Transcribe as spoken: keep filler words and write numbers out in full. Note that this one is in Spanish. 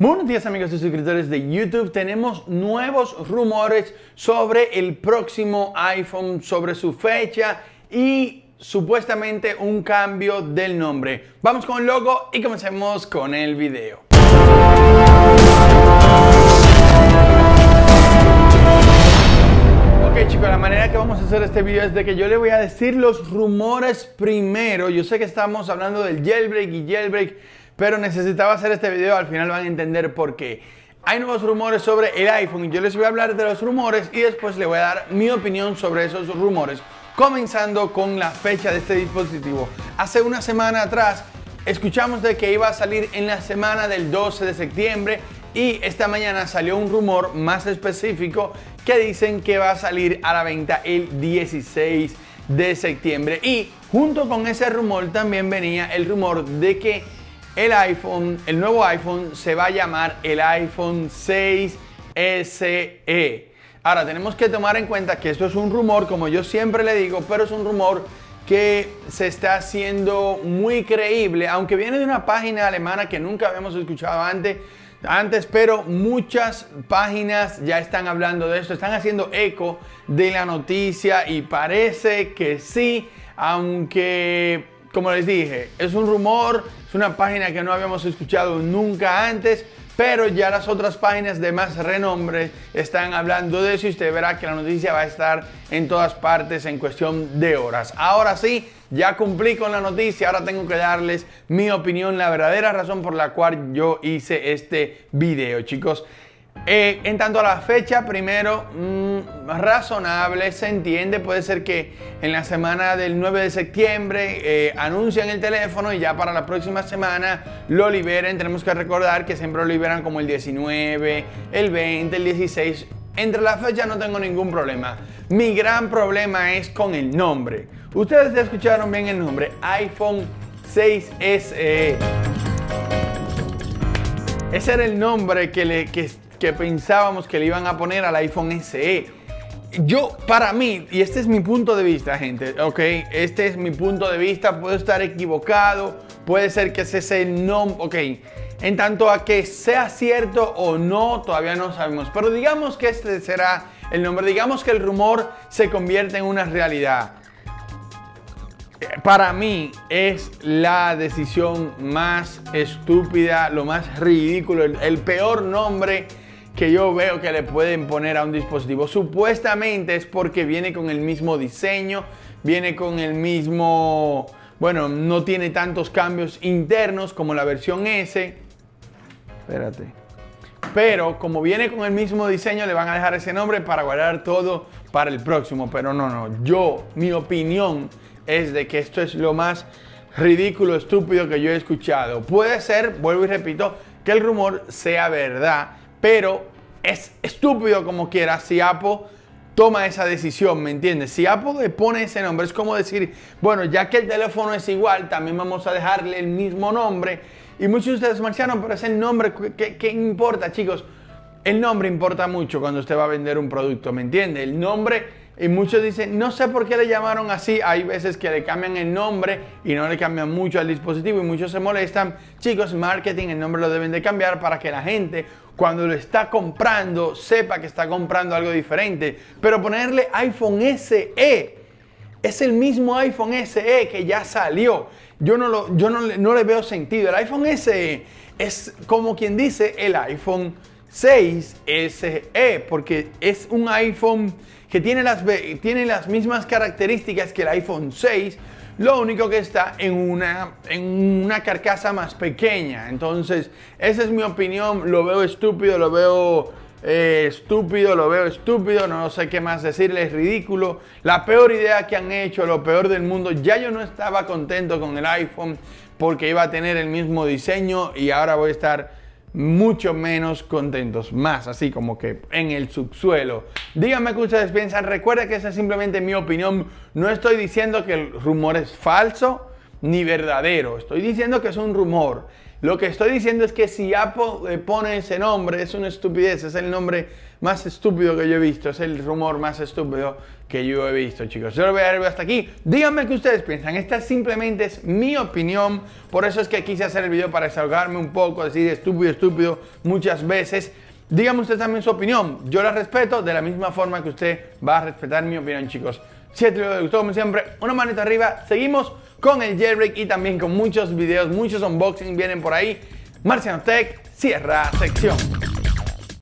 Buenos días amigos y suscriptores de YouTube. Tenemos nuevos rumores sobre el próximo iPhone, sobre su fecha y supuestamente un cambio del nombre. Vamos con el logo y comencemos con el video. Ok chicos, la manera que vamos a hacer este video es de que yo le voy a decir los rumores primero. Yo sé que estamos hablando del jailbreak y jailbreak, pero necesitaba hacer este video, al final van a entender por qué. Hay nuevos rumores sobre el iPhone y yo les voy a hablar de los rumores y después les voy a dar mi opinión sobre esos rumores, comenzando con la fecha de este dispositivo. Hace una semana atrás escuchamos de que iba a salir en la semana del doce de septiembre y esta mañana salió un rumor más específico que dicen que va a salir a la venta el dieciséis de septiembre. Y junto con ese rumor también venía el rumor de que el iPhone, el nuevo iPhone se va a llamar el iPhone seis S E. Ahora tenemos que tomar en cuenta que esto es un rumor, como yo siempre le digo, pero es un rumor que se está haciendo muy creíble, aunque viene de una página alemana que nunca habíamos escuchado antes, antes, pero muchas páginas ya están hablando de esto, están haciendo eco de la noticia y parece que sí, aunque, como les dije, es un rumor, es una página que no habíamos escuchado nunca antes, pero ya las otras páginas de más renombre están hablando de eso y usted verá que la noticia va a estar en todas partes en cuestión de horas. Ahora sí, ya cumplí con la noticia, ahora tengo que darles mi opinión, la verdadera razón por la cual yo hice este video, chicos. Eh, en tanto a la fecha, primero, mmm, razonable, se entiende, puede ser que en la semana del nueve de septiembre eh, anuncian el teléfono y ya para la próxima semana lo liberen. Tenemos que recordar que siempre lo liberan como el diecinueve, el veinte, el dieciséis. Entre la fecha no tengo ningún problema. Mi gran problema es con el nombre. Ustedes ya escucharon bien el nombre, iPhone seis S E. Ese era el nombre que le... Que, que pensábamos que le iban a poner al iPhone S E. Yo, para mí, y este es mi punto de vista, gente, ok, este es mi punto de vista, puedo estar equivocado, puede ser que ese sea el nombre, ok, en tanto a que sea cierto o no, todavía no sabemos, pero digamos que este será el nombre, digamos que el rumor se convierte en una realidad. Para mí es la decisión más estúpida, lo más ridículo, el, el peor nombre que yo veo que le pueden poner a un dispositivo. Supuestamente es porque viene con el mismo diseño, viene con el mismo, bueno, no tiene tantos cambios internos como la versión S. Espérate. Pero como viene con el mismo diseño, le van a dejar ese nombre para guardar todo para el próximo. Pero no, no, yo, mi opinión es de que esto es lo más ridículo, estúpido que yo he escuchado. Puede ser, vuelvo y repito, que el rumor sea verdad, pero es estúpido como quiera si Apple toma esa decisión, ¿me entiendes? Si Apple le pone ese nombre, es como decir, bueno, ya que el teléfono es igual, también vamos a dejarle el mismo nombre. Y muchos de ustedes, Marciano, pero es el nombre, ¿qué, qué importa, chicos? El nombre importa mucho cuando usted va a vender un producto, ¿me entiende? El nombre, y muchos dicen, no sé por qué le llamaron así. Hay veces que le cambian el nombre y no le cambian mucho al dispositivo y muchos se molestan. Chicos, marketing, el nombre lo deben de cambiar para que la gente, cuando lo está comprando, sepa que está comprando algo diferente. Pero ponerle iPhone S E, es el mismo iPhone S E que ya salió. Yo no, lo, yo no, no le veo sentido. El iPhone S E es como quien dice el iPhone seis S E, porque es un iPhone que tiene las, tiene las mismas características que el iPhone seis, lo único que está en una, en una carcasa más pequeña. Entonces, esa es mi opinión, lo veo estúpido, lo veo eh, estúpido, lo veo estúpido, no sé qué más decirle, es ridículo. La peor idea que han hecho, lo peor del mundo. Ya yo no estaba contento con el iPhone porque iba a tener el mismo diseño y ahora voy a estar mucho menos contentos, más así como que en el subsuelo. Díganme qué ustedes piensan. Recuerda que esa es simplemente mi opinión. No estoy diciendo que el rumor es falso ni verdadero, estoy diciendo que es un rumor. Lo que estoy diciendo es que si Apple pone ese nombre, es una estupidez, es el nombre más estúpido que yo he visto, es el rumor más estúpido que yo he visto, chicos. Yo lo voy a dejar hasta aquí. Díganme qué ustedes piensan. Esta simplemente es mi opinión, por eso es que quise hacer el video para desahogarme un poco, decir estúpido, estúpido muchas veces. Díganme usted también su opinión. Yo la respeto de la misma forma que usted va a respetar mi opinión, chicos. Si este video les gustó, como siempre, una manita arriba. Seguimos con el jailbreak y también con muchos videos, muchos unboxings vienen por ahí. Marciano Tech cierra sección.